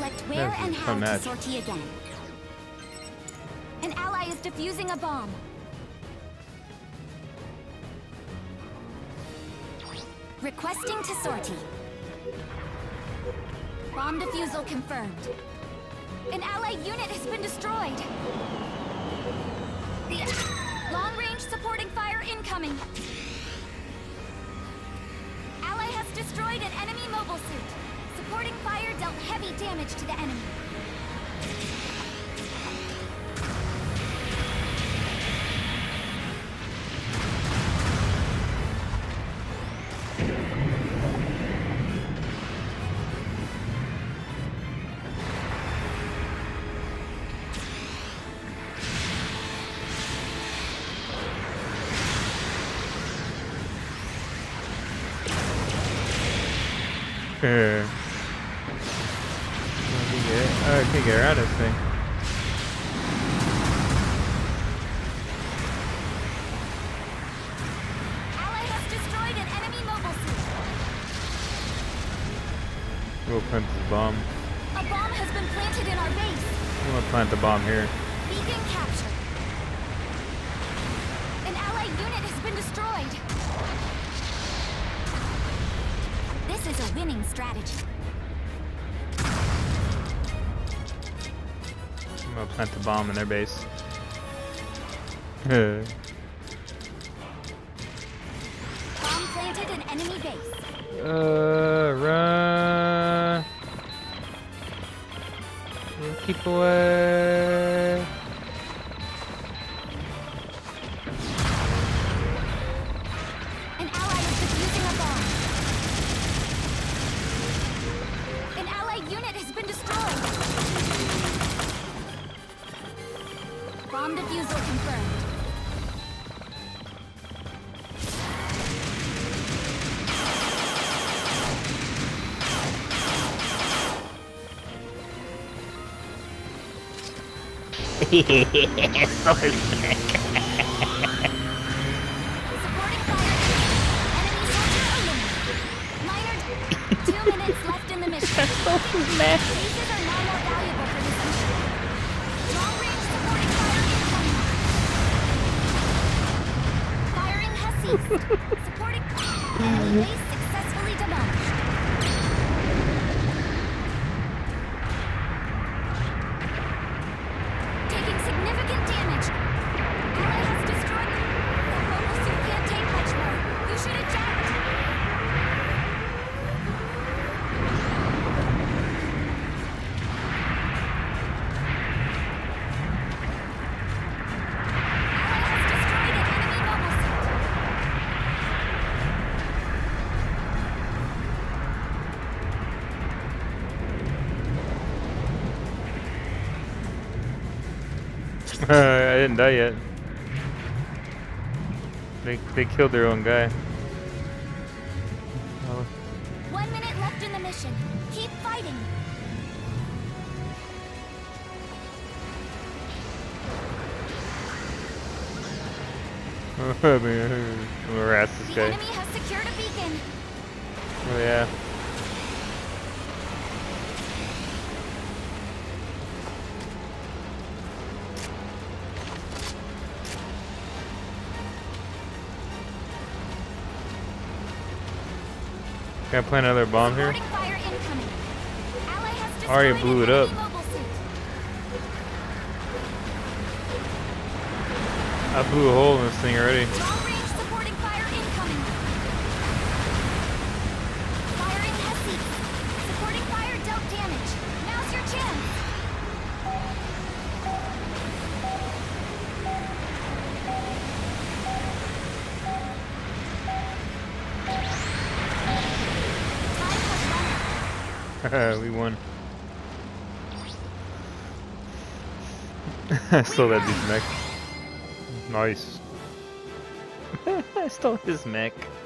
Select where and how to sortie again. An ally is defusing a bomb. Requesting to sortie. Bomb defusal confirmed. An allied unit has been destroyed. Long-range supporting fire incoming. Ally has destroyed an enemy mobile suit. Supporting fire dealt heavy damage to the enemy. I can get her out of this thing. Ally has destroyed an enemy mobile suit. We'll plant this bomb. A bomb has been planted in our base. I'm gonna plant the bomb here. Beacon captured. An allied unit has been destroyed. This is a winning strategy. I'm gonna plant the bomb in their base. Bomb planted in enemy base. Run! Keep away! An ally is defusing a bomb. An allied unit has been destroyed. Bomb defusal confirmed. So Supporting fire. Enemy soldier eliminated. Minor, 2 minutes left in the mission. Bases are now more valuable for this mission. Long-range supporting fire incoming. Firing has ceased. Supporting enemy base successfully demolished. Taking significant damage. Ally has destroyed. That mobile suit can't take much more. You should eject. Ally has destroyed an enemy mobile suit. I didn't die yet. They killed their own guy. 1 minute left in the mission. Keep fighting. I'm gonna harass this The guy. enemy has secured a beacon. Oh yeah. Can I plant another bomb here? Supporting fire incoming. Ally has Already destroyed blew an it up. enemy mobile suit. I blew a hole in this thing already. Long-range supporting fire incoming. Firing has ceased. Supporting fire dealt damage. Now's your chance. Time has run out. We won. I stole that dude's mech. Nice. I stole his mech.